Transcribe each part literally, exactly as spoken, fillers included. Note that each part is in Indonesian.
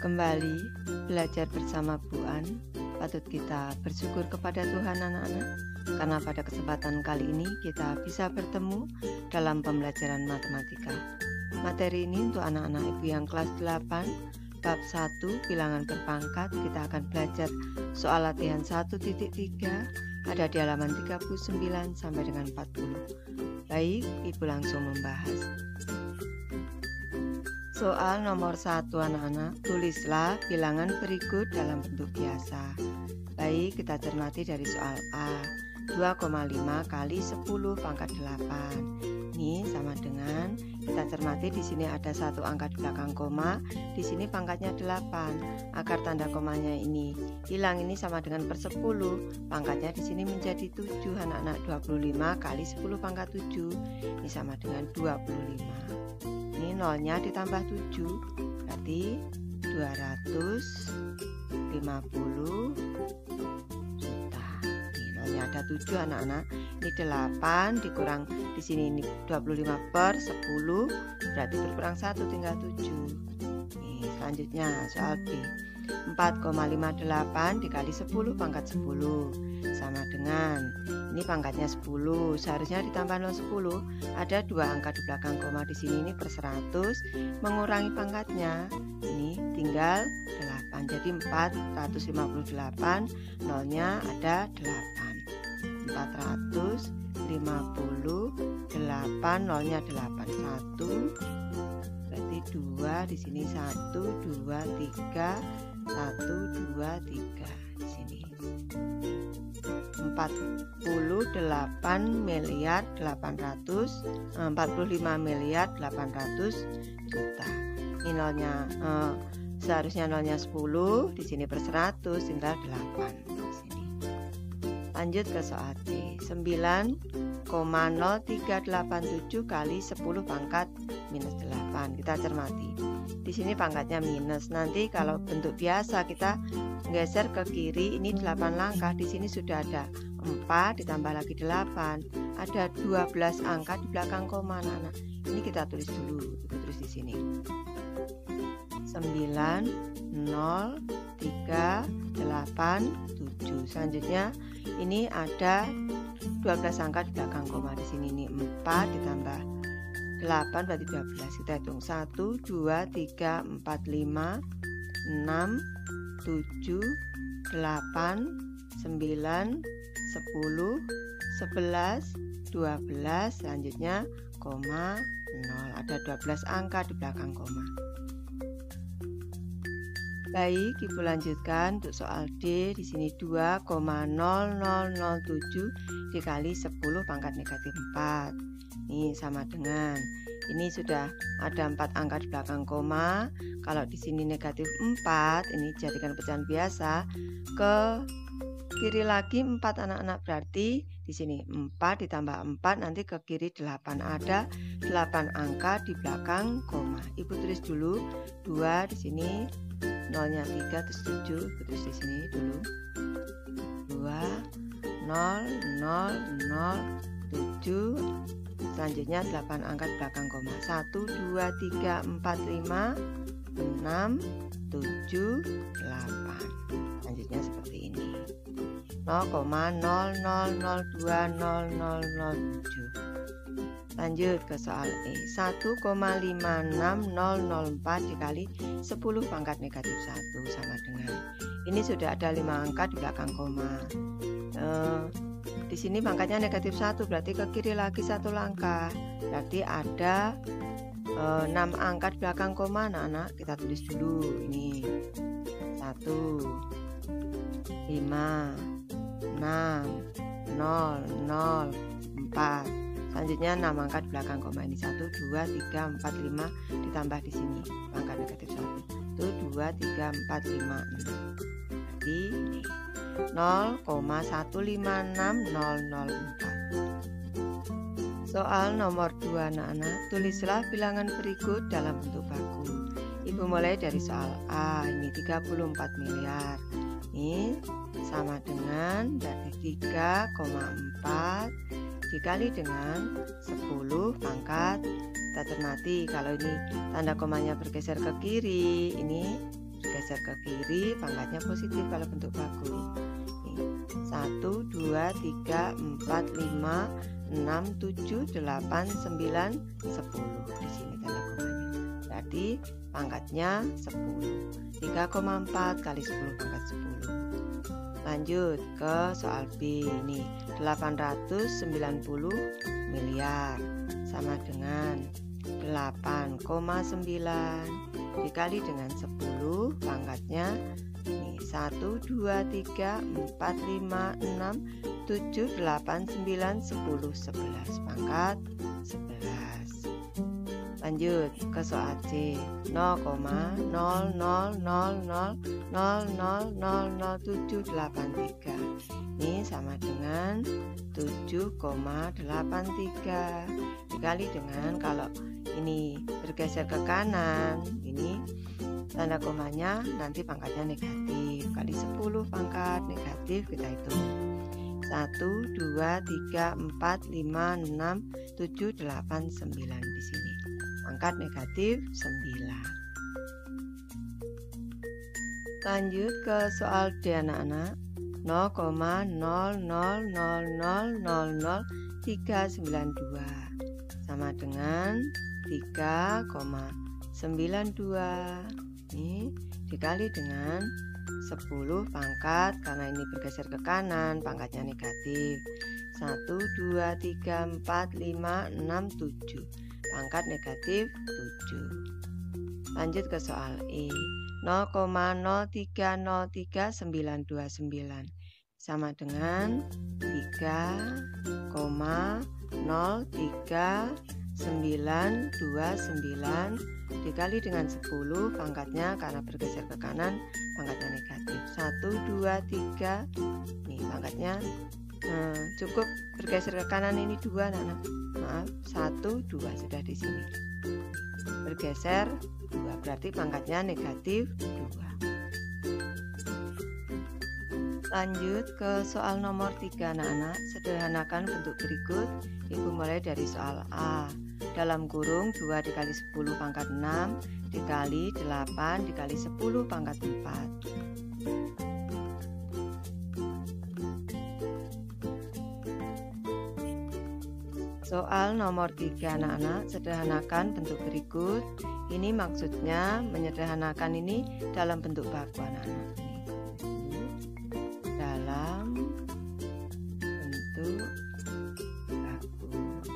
Kembali belajar bersama Bu An. Patut kita bersyukur kepada Tuhan anak-anak, karena pada kesempatan kali ini kita bisa bertemu dalam pembelajaran matematika. Materi ini untuk anak-anak ibu yang kelas delapan, bab satu bilangan berpangkat. Kita akan belajar soal latihan satu titik tiga, ada di halaman tiga puluh sembilan sampai dengan empat puluh. Baik, ibu langsung membahas. Soal nomor satu anak-anak, tulislah bilangan berikut dalam bentuk biasa. Baik, kita cermati dari soal A. dua koma lima kali sepuluh pangkat delapan. Ini sama dengan, kita cermati di sini ada satu angka di belakang koma, di sini pangkatnya delapan. Agar tanda komanya ini hilang, ini sama dengan per sepuluh. Pangkatnya di sini menjadi tujuh anak-anak. Dua puluh lima kali sepuluh pangkat tujuh. Ini sama dengan dua puluh lima. Ini nolnya ditambah tujuh, berarti dua ratus lima puluh juta. Ini nolnya ada tujuh anak-anak. Ini delapan dikurang di sini ini dua puluh lima per sepuluh, berarti berkurang satu tinggal tujuh. Nih, selanjutnya soal B. empat koma lima delapan dikali sepuluh pangkat sepuluh sama dengan, ini pangkatnya sepuluh, seharusnya ditambah nol sepuluh, ada dua angka di belakang koma di sini, ini per seratus, mengurangi pangkatnya, ini tinggal delapan, jadi empat ratus lima puluh delapan, nolnya ada delapan. empat ratus lima puluh delapan, nolnya delapan. satu, berarti dua, di sini satu, dua, tiga, satu, dua, tiga, di sini empat puluh delapan miliar delapan ratus empat puluh lima miliar delapan ratus juta. Ini nolnya eh, seharusnya nolnya sepuluh, di sini per seratus tinggal delapan di sini. Lanjut ke soal D. sembilan koma nol tiga delapan tujuh kali sepuluh pangkat minus delapan. Kita cermati. Di sini pangkatnya minus. Nanti kalau bentuk biasa kita geser ke kiri, ini delapan langkah. Di sini sudah ada empat ditambah lagi delapan. Ada dua belas angka di belakang koma anak-anak. Ini kita tulis dulu. Kita tulis di sini. sembilan nol tiga delapan tujuh. Selanjutnya ini ada dua belas angka di belakang koma. Di sini ini empat ditambah delapan berarti dua belas. Kita hitung satu, dua, tiga, empat, lima, enam, tujuh, delapan, sembilan, sepuluh, sebelas, dua belas. Selanjutnya koma nol. Ada dua belas angka di belakang koma. Baik, ibu lanjutkan untuk soal D. Di sini dua koma nol nol nol tujuh dikali sepuluh pangkat negatif empat. Ini sama dengan, ini sudah ada empat angka di belakang koma. Kalau di sini negatif empat, ini jadikan pecahan biasa. Ke kiri lagi empat anak-anak, berarti di sini empat ditambah empat, nanti ke kiri delapan. Ada delapan angka di belakang koma. Ibu tulis dulu dua di sini, nolnya tiga, terus tujuh. Ibu tulis di sini dulu. dua, nol, nol, nol, tujuh. Selanjutnya delapan angka di belakang koma. satu, dua, tiga, empat, lima, enam, tujuh, delapan. Selanjutnya seperti ini. nol koma nol nol nol dua nol nol nol tujuh. Lanjut ke soal E. satu koma lima enam nol nol empat dikali sepuluh pangkat negatif satu sama dengan, ini sudah ada lima angka di belakang koma. Eh, Di sini pangkatnya negatif satu, berarti ke kiri lagi satu langkah. Berarti ada e, enam angka di belakang koma anak-anak. Kita tulis dulu ini. satu, lima, enam, nol, nol, empat. Selanjutnya enam angka di belakang koma ini. satu, dua, tiga, empat, lima ditambah di sini pangkat negatif satu. satu, dua, tiga, empat, lima, enam. Berarti ini nol koma satu lima enam nol nol empat. Soal nomor dua anak-anak, tulislah bilangan berikut dalam bentuk baku. Ibu mulai dari soal A. Ini tiga puluh empat miliar. Ini sama dengan berarti tiga koma empat dikali dengan sepuluh pangkat. Kita cermati, kalau ini tanda komanya bergeser ke kiri, ini Geser ke kiri, pangkatnya positif kalau bentuk baku. satu, dua, tiga, empat, lima, enam, tujuh, delapan, sembilan, sepuluh. Di sini tanda komanya. Jadi pangkatnya sepuluh. tiga koma empat kali sepuluh pangkat sepuluh. Lanjut ke soal B. Ini delapan ratus sembilan puluh miliar sama dengan delapan koma sembilan dikali dengan sepuluh, pangkatnya ini satu, dua, tiga, empat, lima, enam, tujuh, delapan, sembilan, sepuluh, sebelas, pangkat sebelas. Lanjut ke soal C. nol koma nol nol nol nol nol nol nol nol tujuh delapan tiga. Ini sama dengan tujuh koma delapan tiga dikali dengan, kalau ini bergeser ke kanan, ini tanda komanya nanti pangkatnya negatif, kali sepuluh pangkat negatif, kita hitung satu, dua, tiga, empat, lima, enam, tujuh, delapan, sembilan. Di sini pangkat negatif sembilan. Lanjut ke soal D anak-anak. nol koma nol nol nol nol nol nol tiga sembilan dua sama dengan tiga koma sembilan dua. Ini dikali dengan sepuluh pangkat, karena ini bergeser ke kanan, pangkatnya negatif. satu, dua, tiga, empat, lima, enam, tujuh. Pangkat negatif tujuh. Lanjut ke soal E. nol koma nol tiga nol tiga sembilan dua sembilan sama dengan tiga koma nol tiga sembilan dua sembilan dikali dengan sepuluh, pangkatnya karena bergeser ke kanan pangkatnya negatif. satu, dua, tiga. Nih pangkatnya eh, cukup bergeser ke kanan, ini dua anak-anak. Maaf, satu, dua sudah di sini. Bergeser dua, berarti pangkatnya negatif dua. Lanjut ke soal nomor tiga anak-anak. Sederhanakan bentuk berikut. Ibu mulai dari soal A. Dalam kurung dua dikali sepuluh pangkat enam dikali delapan dikali sepuluh pangkat empat. Soal nomor tiga anak-anak. Sederhanakan bentuk berikut. Ini maksudnya menyederhanakan ini dalam bentuk baku anak-anak. Dalam bentuk baku.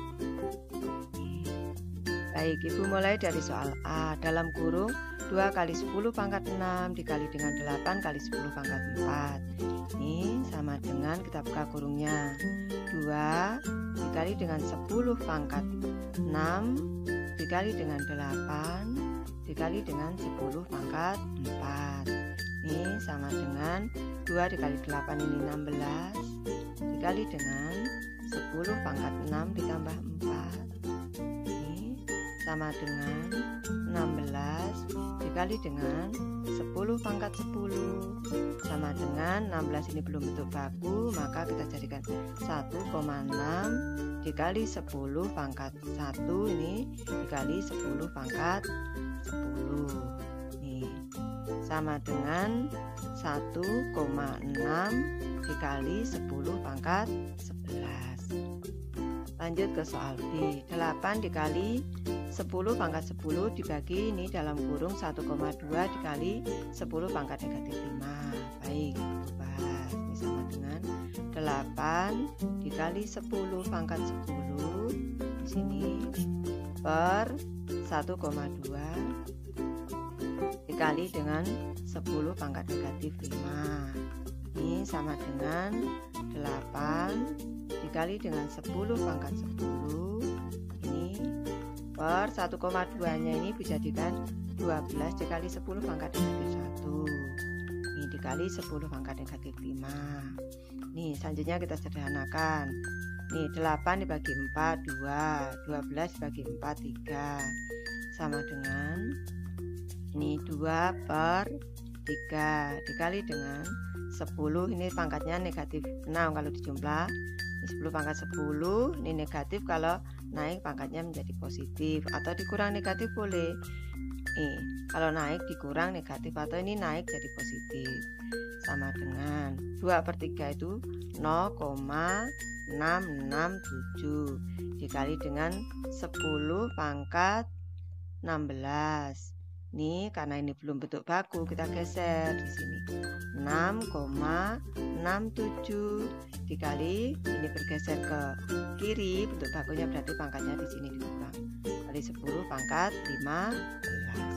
Baik, Ibu mulai dari soal A. Dalam kurung dua kali sepuluh pangkat enam dikali dengan delapan kali sepuluh pangkat empat. Ini sama dengan, kita buka kurungnya, dua dikali dengan sepuluh pangkat enam dikali dengan delapan dikali dengan sepuluh pangkat empat. Ini sama dengan dua dikali delapan, ini enam belas dikali dengan sepuluh pangkat enam ditambah empat. Ini sama dengan enam belas dikali dengan sepuluh pangkat sepuluh sama dengan enam belas, ini belum bentuk baku, maka kita jadikan satu koma enam dikali sepuluh pangkat satu, ini dikali sepuluh pangkat sepuluh. Nih sama dengan satu koma enam dikali sepuluh pangkat sebelas. Lanjut ke soal B. delapan dikali sepuluh pangkat sepuluh dibagi, ini dalam kurung satu koma dua dikali sepuluh pangkat negatif lima. Baik, kita bahas. Ini sama dengan delapan dikali sepuluh pangkat sepuluh di sini per satu koma dua dikali dengan sepuluh pangkat negatif lima. Ini sama dengan delapan dikali dengan sepuluh pangkat sepuluh, ini per satu koma dua nya ini dijadikan dua belas dikali sepuluh pangkat negatif satu, ini dikali sepuluh pangkat negatif lima. Nih selanjutnya kita sederhanakan. Nih delapan dibagi empat dua, dua belas dibagi empat tiga, sama dengan ini dua per tiga dikali dengan sepuluh, ini pangkatnya negatif enam kalau dijumlah. Ini sepuluh pangkat sepuluh, ini negatif, kalau naik pangkatnya menjadi positif, atau dikurang negatif boleh. Nih Kalau naik dikurang negatif, atau ini naik jadi positif. Sama dengan dua per tiga itu nol koma enam enam tujuh dikali dengan sepuluh pangkat enam belas. Ini karena ini belum bentuk baku, kita geser di sini. enam koma enam tujuh dikali ini bergeser ke kiri, bentuk bakunya berarti pangkatnya di sini dikurang. Kali sepuluh pangkat lima belas.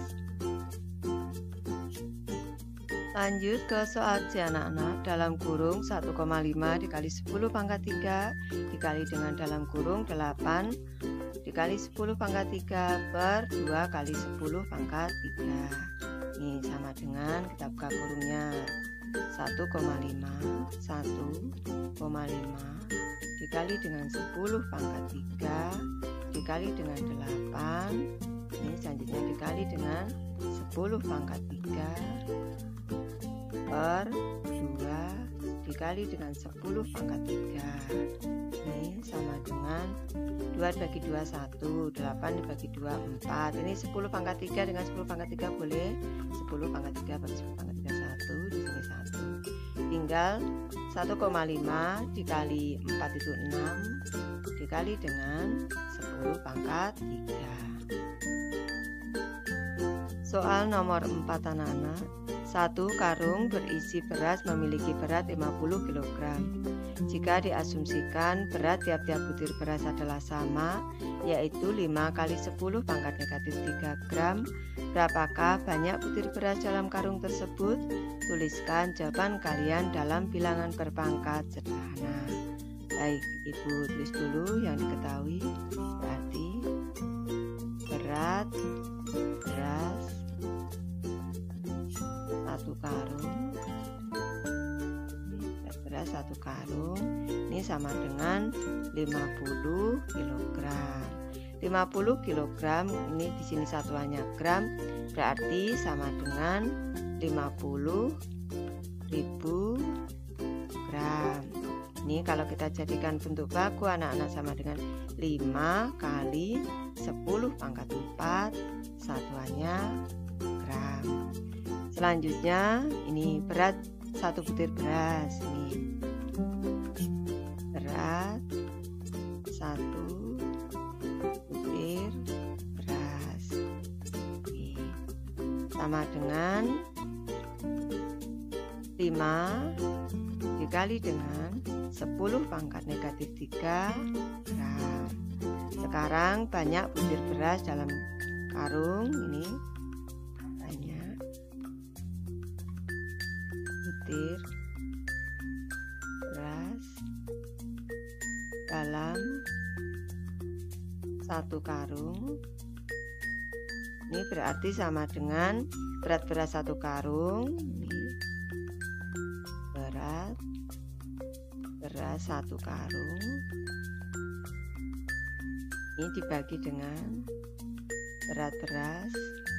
Lanjut ke soal C anak-anak. Dalam kurung satu koma lima dikali sepuluh pangkat tiga dikali dengan dalam kurung delapan dikali sepuluh pangkat tiga per dua kali sepuluh pangkat tiga. Ini sama dengan, kita buka kurungnya, satu koma lima satu koma lima dikali dengan sepuluh pangkat tiga dikali dengan delapan. Ini selanjutnya dikali dengan sepuluh pangkat tiga per dua dikali dengan sepuluh pangkat tiga. Ini sama dengan dua dibagi dua satu, delapan dibagi dua empat. Ini sepuluh pangkat tiga dengan sepuluh pangkat tiga boleh, sepuluh pangkat tiga per sepuluh pangkat tiga satu, di sini satu. Tinggal satu koma lima dikali empat itu enam dikali dengan sepuluh pangkat tiga. Soal nomor empat anak-anak. Satu karung berisi beras memiliki berat lima puluh kilogram. Jika diasumsikan berat tiap-tiap butir beras adalah sama, yaitu lima kali sepuluh pangkat negatif tiga gram, berapakah banyak butir beras dalam karung tersebut? Tuliskan jawaban kalian dalam bilangan berpangkat sederhana. Baik, Ibu tulis dulu yang diketahui. Berarti berat beras satu karung, beras satu karung ini sama dengan lima puluh kilogram. lima puluh kilogram ini di sini satuannya gram, berarti sama dengan lima puluh ribu gram. Ini kalau kita jadikan bentuk baku anak-anak sama dengan lima kali sepuluh pangkat empat, satuannya gram. Selanjutnya ini berat satu butir beras, ini berat satu butir beras, ini sama dengan lima dikali dengan sepuluh pangkat negatif tiga gram. Sekarang banyak butir beras dalam karung ini, banyak butir beras dalam satu karung. Ini berarti sama dengan berat beras satu karung. Ini berat beras satu karung. Ini dibagi dengan berat beras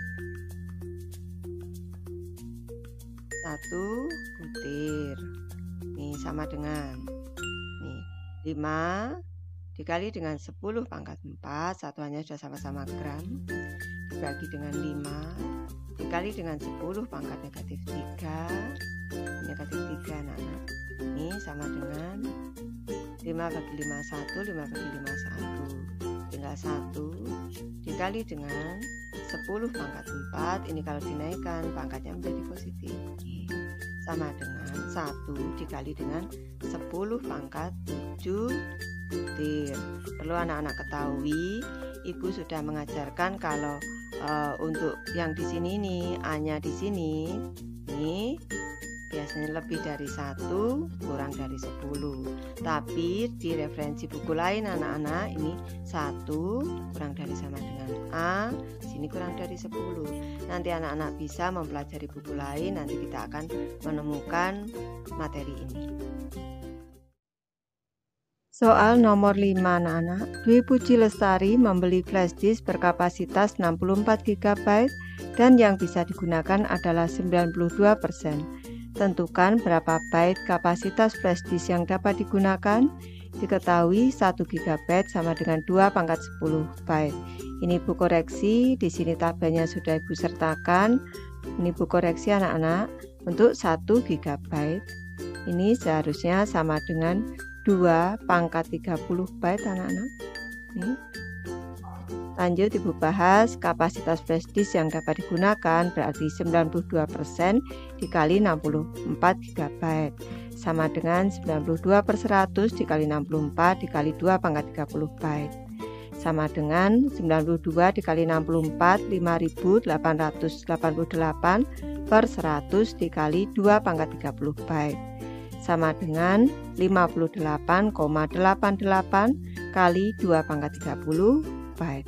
satu butir. Ini sama dengan nih, lima dikali dengan sepuluh pangkat empat, satuannya sudah sama-sama gram, dibagi dengan lima dikali dengan sepuluh pangkat negatif tiga, negatif tiga anak-anak. Ini sama dengan lima bagi lima satu, lima bagi lima satu, tinggal satu dikali dengan sepuluh pangkat empat. Ini kalau dinaikkan pangkatnya menjadi positif, sama dengan satu dikali dengan sepuluh pangkat tujuh butir. Perlu anak-anak ketahui, Ibu sudah mengajarkan kalau uh, untuk yang di sini nih, A-nya di sini ini biasanya lebih dari satu kurang dari sepuluh. Tapi di referensi buku lain anak-anak ini satu kurang dari sama dengan A, sini kurang dari sepuluh. Nanti anak-anak bisa mempelajari buku lain, nanti kita akan menemukan materi ini. Soal nomor lima anak-anak. Dwi Puji Lestari membeli flash disk berkapasitas enam puluh empat giga byte dan yang bisa digunakan adalah sembilan puluh dua persen. Tentukan berapa byte kapasitas flash disk yang dapat digunakan. Diketahui satu gigabyte sama dengan dua pangkat sepuluh byte. Ini Bu koreksi, di sini tabelnya sudah Ibu sertakan. Ini Bu koreksi anak-anak, untuk satu gigabyte ini seharusnya sama dengan dua pangkat tiga puluh byte anak-anak. Nih. Lanjut Ibu bahas kapasitas flash disk yang dapat digunakan, berarti sembilan puluh dua persen dikali enam puluh empat gigabyte sama dengan sembilan puluh dua per seratus dikali enam puluh empat dikali dua pangkat tiga puluh byte sama dengan sembilan puluh dua dikali enam puluh empat lima ribu delapan ratus delapan puluh delapan per seratus dikali dua pangkat tiga puluh byte sama dengan lima puluh delapan koma delapan delapan kali dua pangkat tiga puluh byte.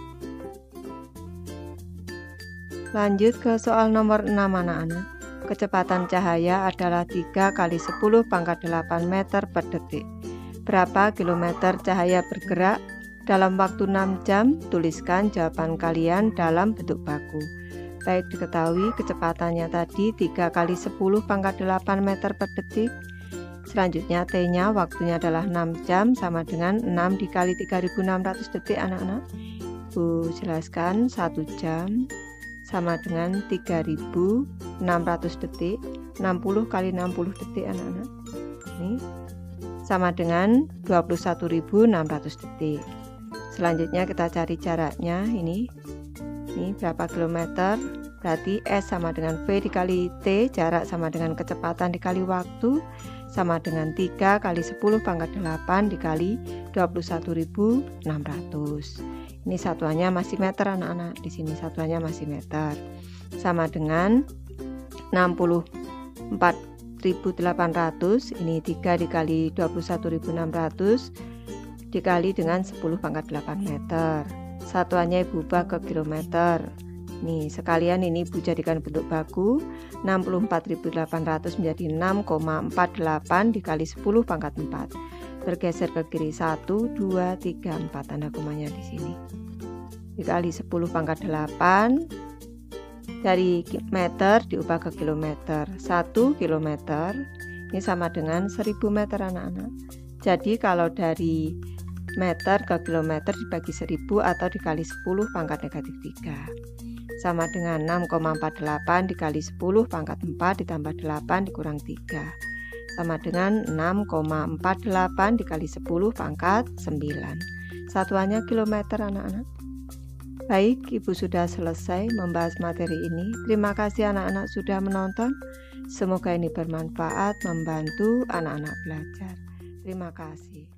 Lanjut ke soal nomor enam anak-anak. Kecepatan cahaya adalah tiga kali sepuluh pangkat delapan meter per detik. Berapa kilometer cahaya bergerak dalam waktu enam jam? Tuliskan jawaban kalian dalam bentuk baku. Baik, diketahui kecepatannya tadi tiga kali sepuluh pangkat delapan meter per detik. Selanjutnya T-nya waktunya adalah enam jam sama dengan enam dikali tiga ribu enam ratus detik anak-anak. Bu jelaskan satu jam sama dengan tiga ribu enam ratus detik. Enam puluh kali enam puluh detik anak-anak. Ini sama dengan dua puluh satu ribu enam ratus detik. Selanjutnya kita cari jaraknya. Ini ini berapa kilometer? Berarti S sama dengan V dikali T, jarak sama dengan kecepatan dikali waktu, sama dengan tiga kali sepuluh pangkat delapan dikali dua puluh satu ribu enam ratus. Ini satuannya masih meter anak-anak. Di sini satuannya masih meter. Sama dengan enam puluh empat ribu delapan ratus. Ini tiga dikali dua puluh satu ribu enam ratus dikali dengan sepuluh pangkat delapan meter. Satuannya Ibu ubah ke kilometer. Nih, sekalian ini Ibu jadikan bentuk baku. Enam puluh empat ribu delapan ratus menjadi enam koma empat delapan dikali sepuluh pangkat empat. Bergeser ke kiri satu, dua, tiga, empat, tanda komanya di sini. Dikali sepuluh pangkat delapan, dari meter diubah ke kilometer. satu kilometer ini sama dengan seribu meter anak-anak. Jadi kalau dari meter ke kilometer dibagi seribu atau dikali sepuluh pangkat negatif tiga. Sama dengan enam koma empat delapan dikali sepuluh pangkat empat ditambah delapan dikurang tiga. Sama dengan enam koma empat delapan dikali sepuluh pangkat sembilan. Satuannya kilometer anak-anak. Baik, Ibu sudah selesai membahas materi ini. Terima kasih anak-anak sudah menonton. Semoga ini bermanfaat membantu anak-anak belajar. Terima kasih.